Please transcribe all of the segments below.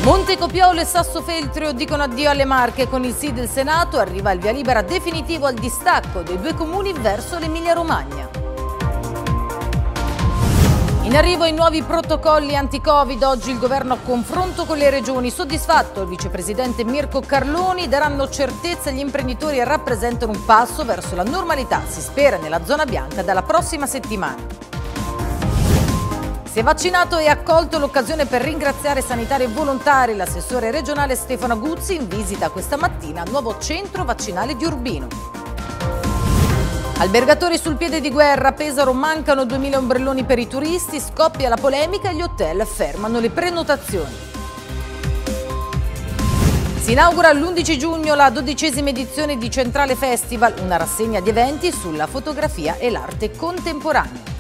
Montecopiolo e Sassofeltrio dicono addio alle Marche. Con il sì del Senato arriva il via libera definitivo al distacco dei due comuni verso l'Emilia-Romagna. In arrivo i nuovi protocolli anti-Covid. Oggi il governo a confronto con le regioni. Soddisfatto il vicepresidente Mirko Carloni. Daranno certezza agli imprenditori e rappresentano un passo verso la normalità. Si spera nella zona bianca dalla prossima settimana. Si è vaccinato e ha colto l'occasione per ringraziare sanitari e volontari. L'assessore regionale Stefano Aguzzi in visita questa mattina al nuovo centro vaccinale di Urbino. Albergatori sul piede di guerra. A Pesaro mancano 2000 ombrelloni per i turisti. Scoppia la polemica e gli hotel fermano le prenotazioni. Si inaugura l'11 giugno la 12ª edizione di Centrale Festival, una rassegna di eventi sulla fotografia e l'arte contemporanea.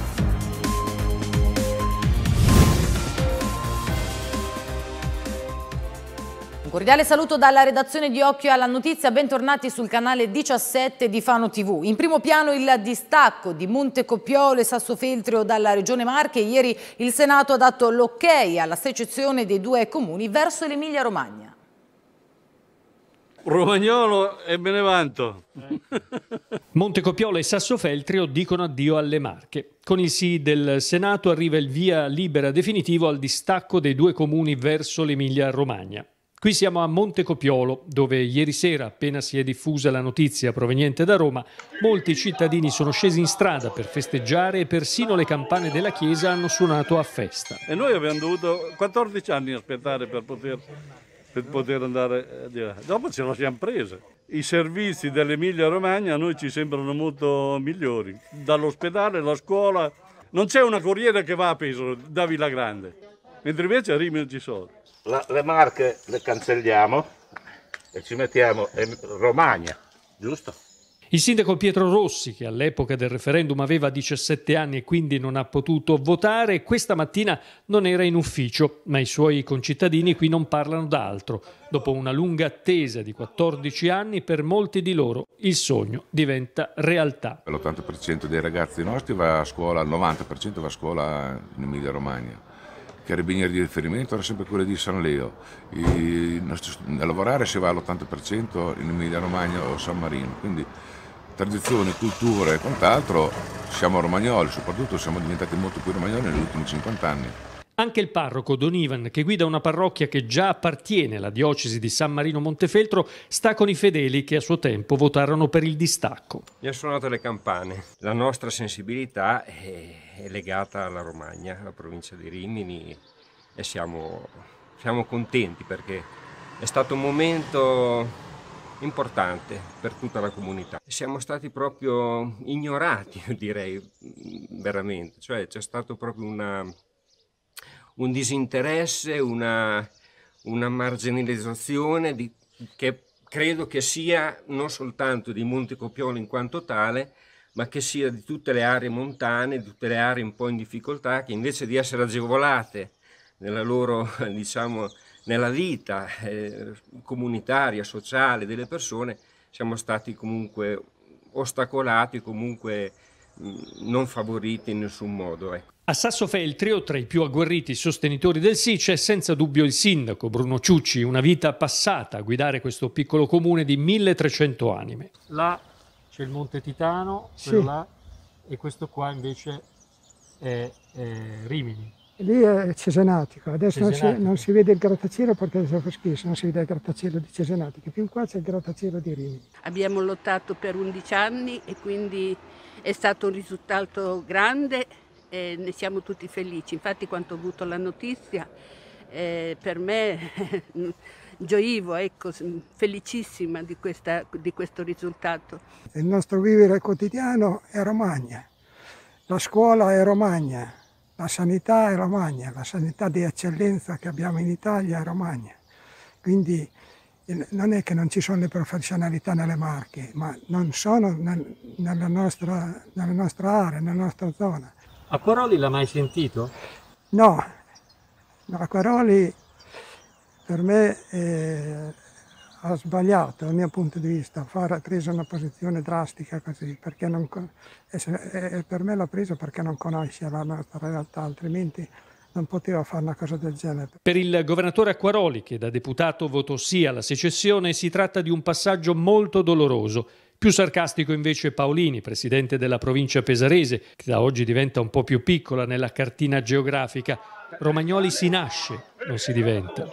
Un cordiale saluto dalla redazione di Occhio alla Notizia, bentornati sul canale 17 di Fano TV. In primo piano il distacco di Montecopiolo e Sassofeltrio dalla Regione Marche. Ieri il Senato ha dato l'ok alla secessione dei due comuni verso l'Emilia-Romagna. Romagnolo e me ne vanto. Montecopiolo e Sassofeltrio dicono addio alle Marche. Con il sì del Senato arriva il via libera definitivo al distacco dei due comuni verso l'Emilia-Romagna. Qui siamo a Montecopiolo, dove ieri sera, appena si è diffusa la notizia proveniente da Roma, molti cittadini sono scesi in strada per festeggiare e persino le campane della chiesa hanno suonato a festa. E noi abbiamo dovuto 14 anni aspettare per poter andare di là. Dopo ce la siamo prese. I servizi dell'Emilia-Romagna a noi ci sembrano molto migliori. Dall'ospedale, alla scuola. Non c'è una corriera che va a Pesaro, da Villagrande, mentre invece a Rimini ci sono. Le Marche le cancelliamo e ci mettiamo Romagna, giusto? Il sindaco Pietro Rossi, che all'epoca del referendum aveva 17 anni e quindi non ha potuto votare, questa mattina non era in ufficio, ma i suoi concittadini qui non parlano d'altro. Dopo una lunga attesa di 14 anni, per molti di loro il sogno diventa realtà. L'80% dei ragazzi nostri va a scuola, il 90% va a scuola in Emilia-Romagna. Carabinieri di riferimento era sempre quello di San Leo. A lavorare si va all'80% in Emilia-Romagna o San Marino. Quindi tradizione, cultura e quant'altro, siamo romagnoli, soprattutto siamo diventati molto più romagnoli negli ultimi 50 anni. Anche il parroco Don Ivan, che guida una parrocchia che già appartiene alla diocesi di San Marino Montefeltro, sta con i fedeli che a suo tempo votarono per il distacco. Mi ha suonato le campane. La nostra sensibilità è legata alla Romagna, alla provincia di Rimini, e siamo contenti perché è stato un momento importante per tutta la comunità. Siamo stati proprio ignorati, io direi, veramente. Cioè c'è stato proprio un disinteresse, una marginalizzazione che credo che sia non soltanto di Montecopiolo in quanto tale, ma che sia di tutte le aree montane, di tutte le aree un po' in difficoltà, che invece di essere agevolate nella loro, diciamo, nella vita comunitaria, sociale delle persone, siamo stati comunque ostacolati, comunque non favoriti in nessun modo. Ecco. A Sassofeltrio, tra i più agguerriti sostenitori del sì, c'è senza dubbio il sindaco Bruno Ciucci, una vita passata a guidare questo piccolo comune di 1300 anime. Là c'è il Monte Titano, quello là, e questo qua invece è Rimini. Lì è Cesenatico, adesso non si vede il grattacielo perché adesso fa schifo, non si vede il grattacielo di Cesenatico, più in qua c'è il grattacielo di Rimini. Abbiamo lottato per 11 anni e quindi è stato un risultato grande e ne siamo tutti felici. Infatti quando ho avuto la notizia per me gioivo, ecco, felicissima di questo risultato. Il nostro vivere quotidiano è Romagna, la scuola è Romagna. La sanità è Romagna, la sanità di eccellenza che abbiamo in Italia è Romagna. Quindi non è che non ci sono le professionalità nelle Marche, ma non sono nella nostra area, nella nostra zona. Acquaroli l'ha mai sentito? No, Acquaroli per me ha sbagliato dal mio punto di vista, ha preso una posizione drastica così, perché per me l'ha preso perché non conosce la nostra realtà, altrimenti non poteva fare una cosa del genere. Per il governatore Acquaroli, che da deputato votò sì alla secessione, si tratta di un passaggio molto doloroso. Più sarcastico invece Paolini, presidente della provincia pesarese, che da oggi diventa un po' più piccola nella cartina geografica. Romagnoli si nasce, non si diventa.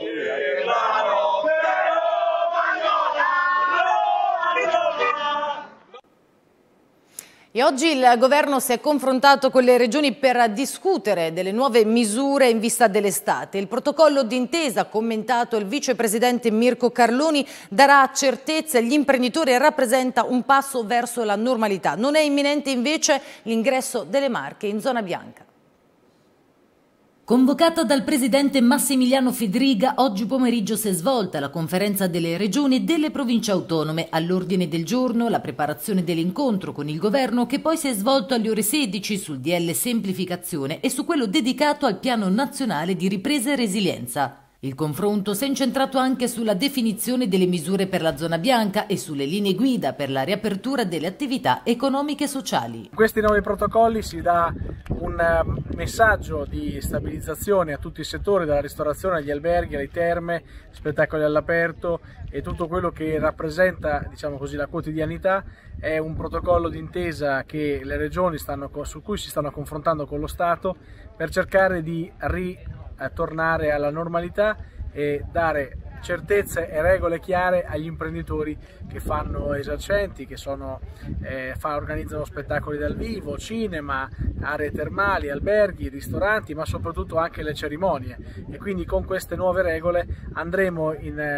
E oggi il governo si è confrontato con le regioni per discutere delle nuove misure in vista dell'estate. Il protocollo d'intesa, commentato il vicepresidente Mirko Carloni, darà certezze agli imprenditori e rappresenta un passo verso la normalità. Non è imminente invece l'ingresso delle Marche in zona bianca. Convocata dal presidente Massimiliano Fedriga, oggi pomeriggio si è svolta la conferenza delle regioni e delle province autonome. All'ordine del giorno la preparazione dell'incontro con il governo, che poi si è svolto alle ore 16 sul DL Semplificazione e su quello dedicato al Piano Nazionale di Ripresa e Resilienza. Il confronto si è incentrato anche sulla definizione delle misure per la zona bianca e sulle linee guida per la riapertura delle attività economiche e sociali. In questi nuovi protocolli si dà un messaggio di stabilizzazione a tutti i settori, dalla ristorazione agli alberghi, alle terme, spettacoli all'aperto e tutto quello che rappresenta, diciamo così, la quotidianità. È un protocollo d'intesa che le regioni su cui si stanno confrontando con lo Stato per cercare di tornare alla normalità e dare certezze e regole chiare agli imprenditori che fanno esercenti, che organizzano spettacoli dal vivo, cinema, aree termali, alberghi, ristoranti, ma soprattutto anche le cerimonie. E quindi con queste nuove regole andremo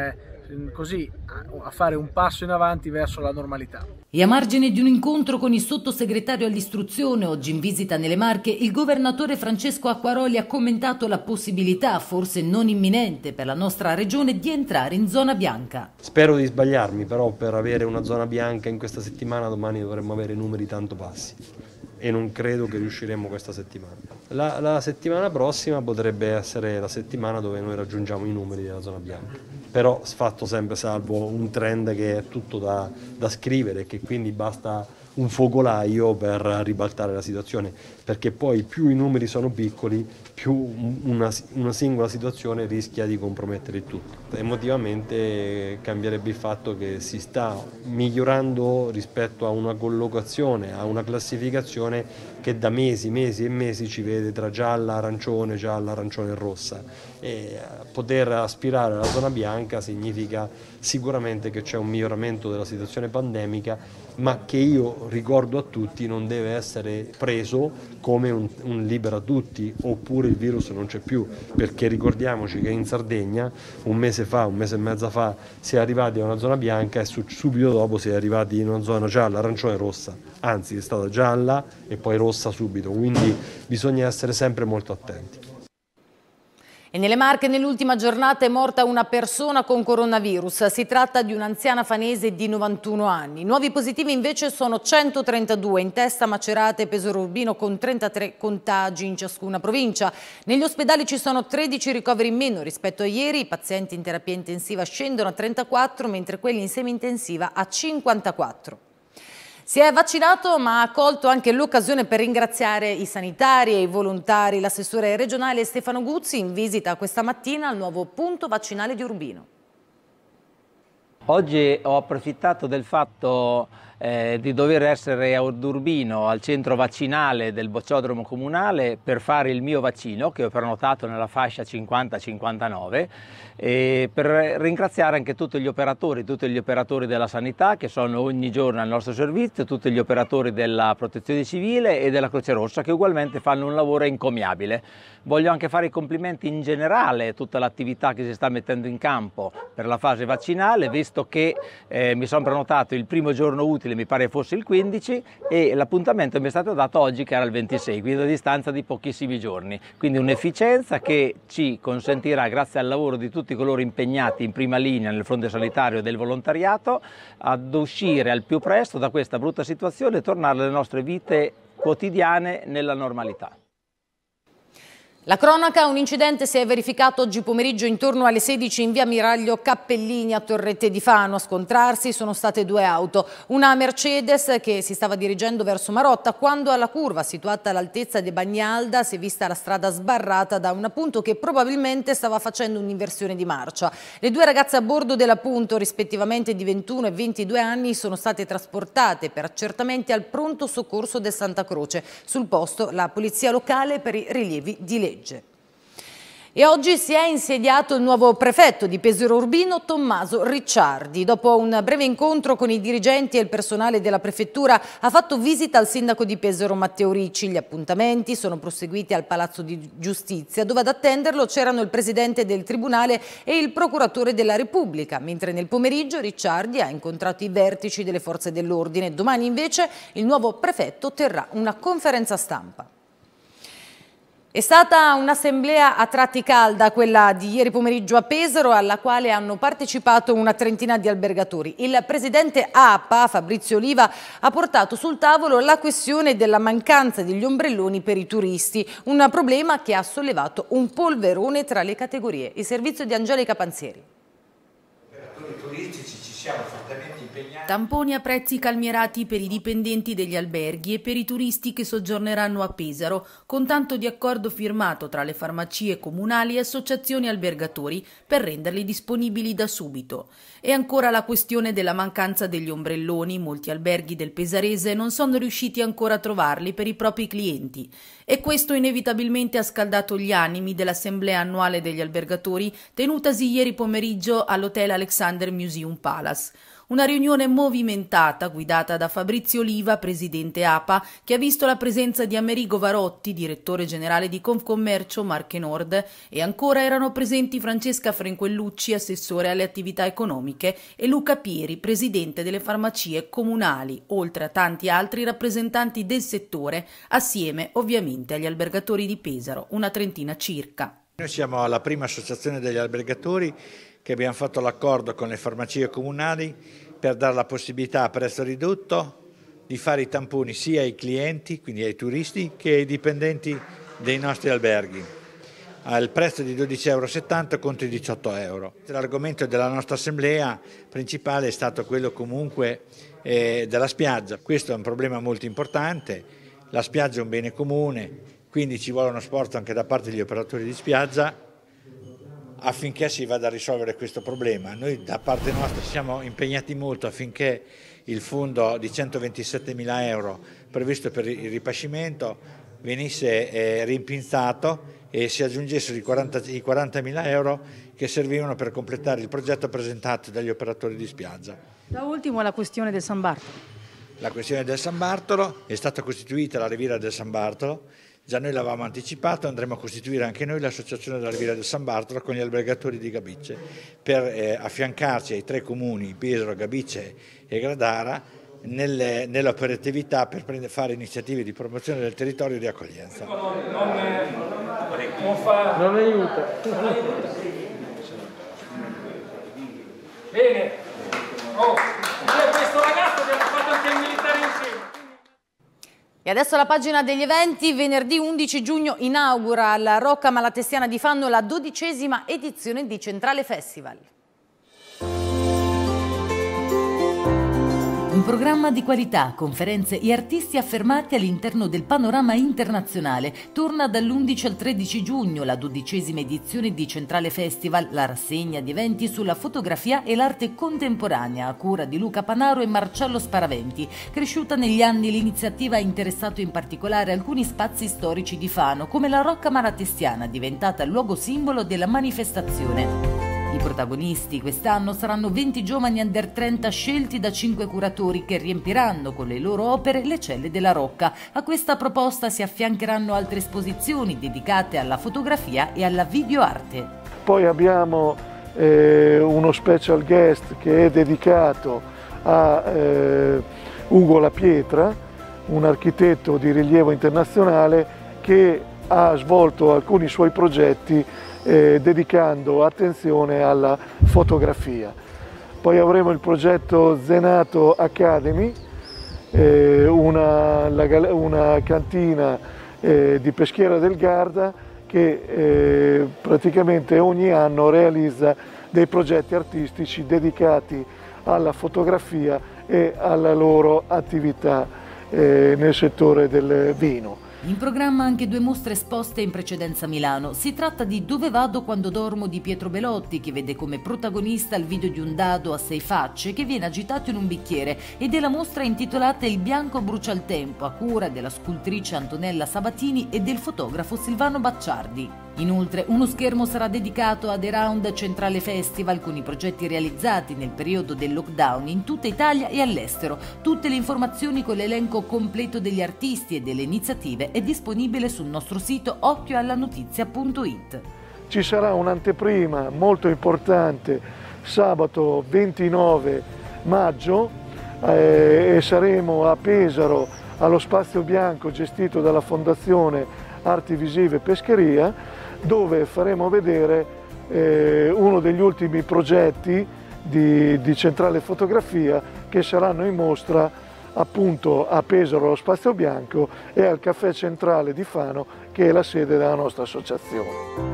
a fare un passo in avanti verso la normalità. E a margine di un incontro con il sottosegretario all'istruzione, oggi in visita nelle Marche, il governatore Francesco Acquaroli ha commentato la possibilità, forse non imminente per la nostra regione, di entrare in zona bianca. Spero di sbagliarmi, però per avere una zona bianca in questa settimana, domani dovremmo avere numeri tanto bassi e non credo che riusciremo questa settimana. La settimana prossima potrebbe essere la settimana dove noi raggiungiamo i numeri della zona bianca, però fatto sempre salvo un trend che è tutto da scrivere e che quindi basta un focolaio per ribaltare la situazione, perché poi più i numeri sono piccoli, più una singola situazione rischia di compromettere il tutto. Emotivamente cambierebbe il fatto che si sta migliorando rispetto a una collocazione, a una classificazione che da mesi e mesi ci vede tra gialla, arancione e rossa. E poter aspirare alla zona bianca significa sicuramente che c'è un miglioramento della situazione pandemica, ma che io ricordo a tutti non deve essere preso come un libera tutti, oppure il virus non c'è più, perché ricordiamoci che in Sardegna un mese e mezzo fa si è arrivati a una zona bianca e subito dopo si è arrivati in una zona gialla, arancione e rossa, anzi è stata gialla e poi rossa subito, quindi bisogna essere sempre molto attenti. E nelle Marche nell'ultima giornata è morta una persona con coronavirus. Si tratta di un'anziana fanese di 91 anni. Nuovi positivi invece sono 132, in testa Macerata e Pesaro Urbino, con 33 contagi in ciascuna provincia. Negli ospedali ci sono 13 ricoveri in meno rispetto a ieri. I pazienti in terapia intensiva scendono a 34, mentre quelli in semi-intensiva a 54. Si è vaccinato, ma ha colto anche l'occasione per ringraziare i sanitari e i volontari. L'assessore regionale Stefano Guzzi in visita questa mattina al nuovo punto vaccinale di Urbino. Oggi ho approfittato del fatto di dover essere a Urbino, al centro vaccinale del bocciodromo comunale, per fare il mio vaccino, che ho prenotato nella fascia 50-59, e per ringraziare anche tutti gli operatori della sanità che sono ogni giorno al nostro servizio, tutti gli operatori della protezione civile e della Croce Rossa, che ugualmente fanno un lavoro encomiabile. Voglio anche fare i complimenti in generale a tutta l'attività che si sta mettendo in campo per la fase vaccinale, visto che mi sono prenotato il primo giorno utile, mi pare fosse il 15, e l'appuntamento mi è stato dato oggi che era il 26, quindi a distanza di pochissimi giorni. Quindi un'efficienza che ci consentirà, grazie al lavoro di tutti coloro impegnati in prima linea nel fronte sanitario e del volontariato, ad uscire al più presto da questa brutta situazione e tornare alle nostre vite quotidiane nella normalità. La cronaca, un incidente si è verificato oggi pomeriggio intorno alle 16 in via Miraglio Cappellini a Torrette di Fano. A scontrarsi sono state due auto, una Mercedes che si stava dirigendo verso Marotta quando alla curva situata all'altezza di Bagnalda si è vista la strada sbarrata da un appunto che probabilmente stava facendo un'inversione di marcia. Le due ragazze a bordo dell'appunto, rispettivamente di 21 e 22 anni, sono state trasportate per accertamenti al pronto soccorso del Santa Croce. Sul posto la polizia locale per i rilievi di legge. E oggi si è insediato il nuovo prefetto di Pesaro Urbino, Tommaso Ricciardi. Dopo un breve incontro con i dirigenti e il personale della prefettura ha fatto visita al sindaco di Pesaro Matteo Ricci. Gli appuntamenti sono proseguiti al Palazzo di Giustizia, dove ad attenderlo c'erano il presidente del Tribunale e il procuratore della Repubblica, mentre nel pomeriggio Ricciardi ha incontrato i vertici delle forze dell'ordine. Domani invece il nuovo prefetto terrà una conferenza stampa. È stata un'assemblea a tratti calda, quella di ieri pomeriggio a Pesaro, alla quale hanno partecipato una trentina di albergatori. Il presidente APA, Fabrizio Oliva, ha portato sul tavolo la questione della mancanza degli ombrelloni per i turisti, un problema che ha sollevato un polverone tra le categorie. Il servizio di Angelica Panzieri. Turistici ci siamo fortemente impegnati. Tamponi a prezzi calmierati per i dipendenti degli alberghi e per i turisti che soggiorneranno a Pesaro, con tanto di accordo firmato tra le farmacie comunali e associazioni albergatori per renderli disponibili da subito. E ancora la questione della mancanza degli ombrelloni. Molti alberghi del pesarese non sono riusciti ancora a trovarli per i propri clienti. E questo inevitabilmente ha scaldato gli animi dell'assemblea annuale degli albergatori tenutasi ieri pomeriggio all'Hotel Alexander Museum Palace. Una riunione movimentata guidata da Fabrizio Oliva, presidente APA, che ha visto la presenza di Amerigo Varotti, direttore generale di Confcommercio Marche Nord, e ancora erano presenti Francesca Frenquellucci, assessore alle attività economiche, e Luca Pieri, presidente delle farmacie comunali, oltre a tanti altri rappresentanti del settore, assieme ovviamente agli albergatori di Pesaro, una trentina circa. Noi siamo la prima associazione degli albergatori che abbiamo fatto l'accordo con le farmacie comunali per dare la possibilità a prezzo ridotto di fare i tamponi sia ai clienti, quindi ai turisti, che ai dipendenti dei nostri alberghi, al prezzo di 12,70 € contro i 18 €. L'argomento della nostra assemblea principale è stato quello comunque della spiaggia. Questo è un problema molto importante, la spiaggia è un bene comune, quindi ci vuole uno sforzo anche da parte degli operatori di spiaggia affinché si vada a risolvere questo problema. Noi da parte nostra siamo impegnati molto affinché il fondo di 127.000 € previsto per il ripascimento venisse rimpinzato e si aggiungessero i 40.000 € che servivano per completare il progetto presentato dagli operatori di spiaggia. Da ultimo la questione del San Bartolo. La questione del San Bartolo, è stata costituita la Riviera del San Bartolo. Già noi l'avevamo anticipato, andremo a costituire anche noi l'associazione della Riviera del San Bartolo con gli albergatori di Gabice per affiancarci ai 3 comuni, Pesaro, Gabice e Gradara, nell'operatività per fare iniziative di promozione del territorio e di accoglienza. Non aiuta. Bene. Questo ragazzo abbiamo fatto anche il militare insieme. E adesso la pagina degli eventi. Venerdì 11 giugno inaugura alla Rocca Malatestiana di Fano la 12ª edizione di Centrale Festival. Un programma di qualità, conferenze e artisti affermati all'interno del panorama internazionale. Torna dall'11 al 13 giugno la 12ª edizione di Centrale Festival, la rassegna di eventi sulla fotografia e l'arte contemporanea a cura di Luca Panaro e Marcello Sparaventi. Cresciuta negli anni, l'iniziativa ha interessato in particolare alcuni spazi storici di Fano, come la Rocca Malatestiana, diventata il luogo simbolo della manifestazione. I protagonisti quest'anno saranno 20 giovani under 30 scelti da 5 curatori che riempiranno con le loro opere le celle della Rocca. A questa proposta si affiancheranno altre esposizioni dedicate alla fotografia e alla videoarte. Poi abbiamo uno special guest che è dedicato a Ugo La Pietra, un architetto di rilievo internazionale che ha svolto alcuni suoi progetti dedicando attenzione alla fotografia. Poi avremo il progetto Zenato Academy, una cantina di Peschiera del Garda che praticamente ogni anno realizza dei progetti artistici dedicati alla fotografia e alla loro attività nel settore del vino. In programma anche 2 mostre esposte in precedenza a Milano. Si tratta di Dove vado quando dormo di Pietro Belotti, che vede come protagonista il video di un dado a 6 facce che viene agitato in un bicchiere, e della mostra intitolata Il bianco brucia il tempo, a cura della scultrice Antonella Sabatini e del fotografo Silvano Bacciardi. Inoltre uno schermo sarà dedicato ad Around Centrale Festival, con i progetti realizzati nel periodo del lockdown in tutta Italia e all'estero. Tutte le informazioni con l'elenco completo degli artisti e delle iniziative è disponibile sul nostro sito occhioallanotizia.it. Ci sarà un'anteprima molto importante sabato 29 maggio e saremo a Pesaro allo Spazio Bianco gestito dalla Fondazione Arti Visive Pescheria, dove faremo vedere uno degli ultimi progetti di Centrale Fotografia che saranno in mostra appunto a Pesaro allo Spazio Bianco e al Caffè Centrale di Fano, che è la sede della nostra associazione.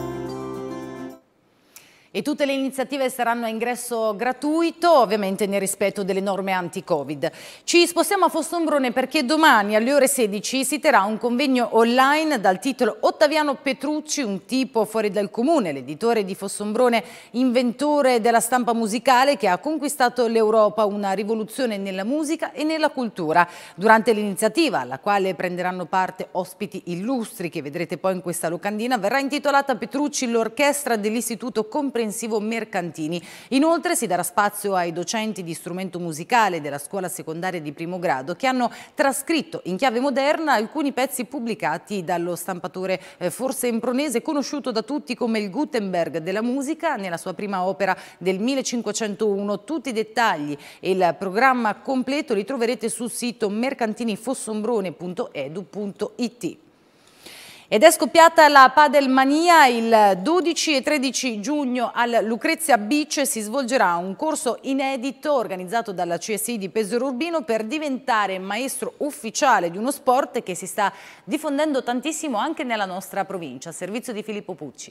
E tutte le iniziative saranno a ingresso gratuito, ovviamente nel rispetto delle norme anti-Covid. Ci spostiamo a Fossombrone perché domani alle ore 16 si terrà un convegno online dal titolo Ottaviano Petrucci, un tipo fuori dal comune, l'editore di Fossombrone, inventore della stampa musicale che ha conquistato l'Europa, una rivoluzione nella musica e nella cultura. Durante l'iniziativa, alla quale prenderanno parte ospiti illustri che vedrete poi in questa locandina, verrà intitolata Petrucci l'orchestra dell'Istituto Comprensivo Mercantini. Inoltre si darà spazio ai docenti di strumento musicale della scuola secondaria di primo grado che hanno trascritto in chiave moderna alcuni pezzi pubblicati dallo stampatore forsembronese conosciuto da tutti come il Gutenberg della musica nella sua prima opera del 1501. Tutti i dettagli e il programma completo li troverete sul sito mercantinifosombrone.edu.it. Ed è scoppiata la padelmania. Il 12 e 13 giugno al Lucrezia Beach si svolgerà un corso inedito organizzato dalla CSI di Pesaro Urbino per diventare maestro ufficiale di uno sport che si sta diffondendo tantissimo anche nella nostra provincia. Servizio di Filippo Pucci.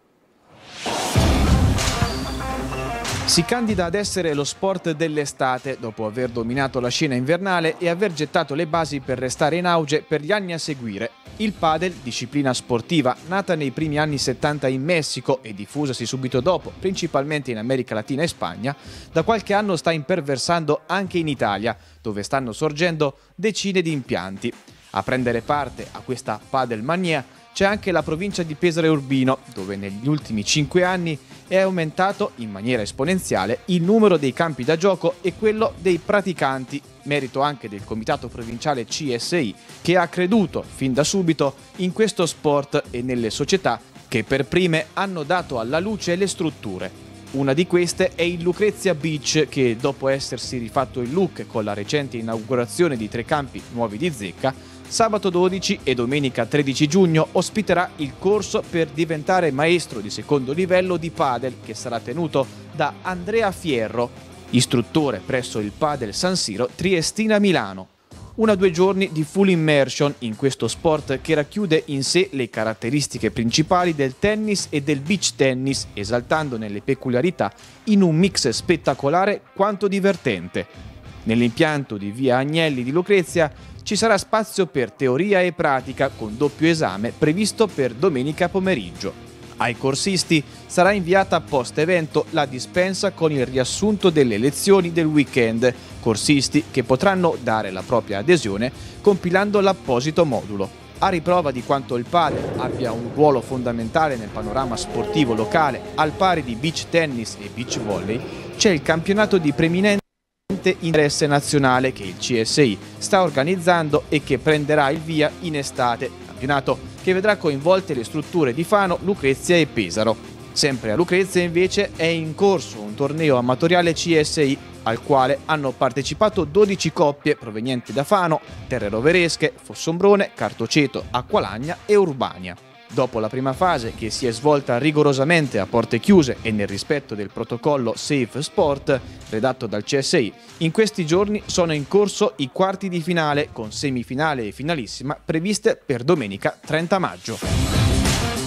Si candida ad essere lo sport dell'estate dopo aver dominato la scena invernale e aver gettato le basi per restare in auge per gli anni a seguire. Il padel, disciplina sportiva nata nei primi anni 70 in Messico e diffusasi subito dopo, principalmente in America Latina e Spagna, da qualche anno sta imperversando anche in Italia, dove stanno sorgendo decine di impianti. A prendere parte a questa padelmania c'è anche la provincia di Pesaro Urbino, dove negli ultimi 5 anni è aumentato in maniera esponenziale il numero dei campi da gioco e quello dei praticanti, merito anche del Comitato Provinciale CSI, che ha creduto fin da subito in questo sport e nelle società che per prime hanno dato alla luce le strutture. Una di queste è il Lucrezia Beach, che dopo essersi rifatto il look con la recente inaugurazione di 3 campi nuovi di zecca, sabato 12 e domenica 13 giugno ospiterà il corso per diventare maestro di secondo livello di padel, che sarà tenuto da Andrea Fierro, istruttore presso il Padel San Siro Triestina Milano. 1 o 2 giorni di full immersion in questo sport che racchiude in sé le caratteristiche principali del tennis e del beach tennis, esaltandone le peculiarità in un mix spettacolare quanto divertente. Nell'impianto di via Agnelli di Lucrezia ci sarà spazio per teoria e pratica con doppio esame previsto per domenica pomeriggio. Ai corsisti sarà inviata post evento la dispensa con il riassunto delle lezioni del weekend, corsisti che potranno dare la propria adesione compilando l'apposito modulo. A riprova di quanto il padel abbia un ruolo fondamentale nel panorama sportivo locale, al pari di beach tennis e beach volley, c'è il campionato di preminente interesse nazionale che il CSI sta organizzando e che prenderà il via in estate, campionato che vedrà coinvolte le strutture di Fano, Lucrezia e Pesaro. Sempre a Lucrezia invece è in corso un torneo amatoriale CSI al quale hanno partecipato 12 coppie provenienti da Fano, Terre Roveresche, Fossombrone, Cartoceto, Acqualagna e Urbania. Dopo la prima fase, che si è svolta rigorosamente a porte chiuse e nel rispetto del protocollo Safe Sport redatto dal CSI, in questi giorni sono in corso i quarti di finale con semifinale e finalissima previste per domenica 30 maggio.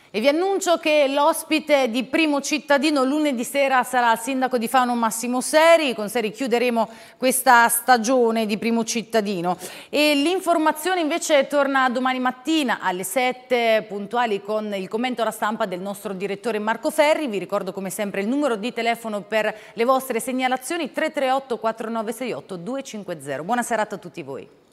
E vi annuncio che l'ospite di Primo Cittadino lunedì sera sarà il sindaco di Fano Massimo Seri. Con Seri chiuderemo questa stagione di Primo Cittadino. E l'informazione invece torna domani mattina alle 7 puntuali con il commento alla stampa del nostro direttore Marco Ferri. Vi ricordo come sempre il numero di telefono per le vostre segnalazioni: 338 4968 250. Buona serata a tutti voi.